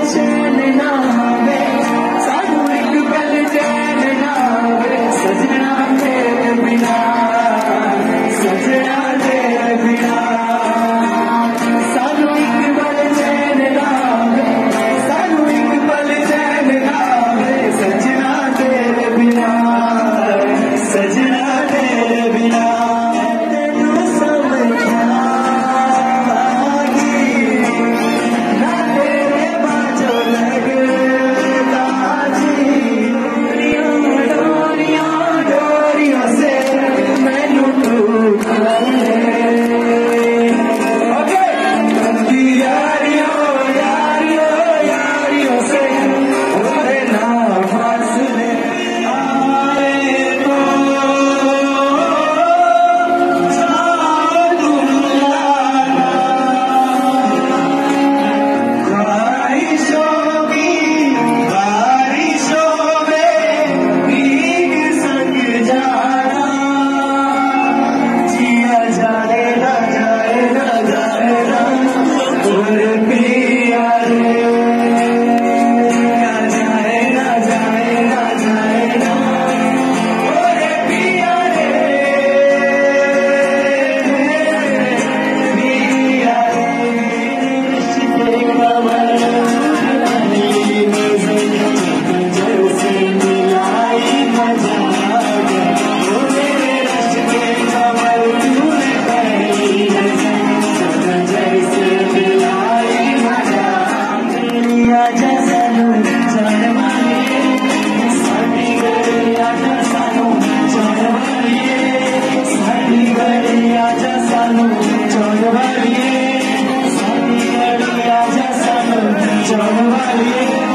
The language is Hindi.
चैन ना आवे, सानू एक पल चैन ना आवे, सजना तेरे बिना, सजना तेरे बिना। सानू एक पल चैन ना आवे, सानू एक पल चैन ना आवे, सजना तेरे बिना, सजना तेरे बिना। Don't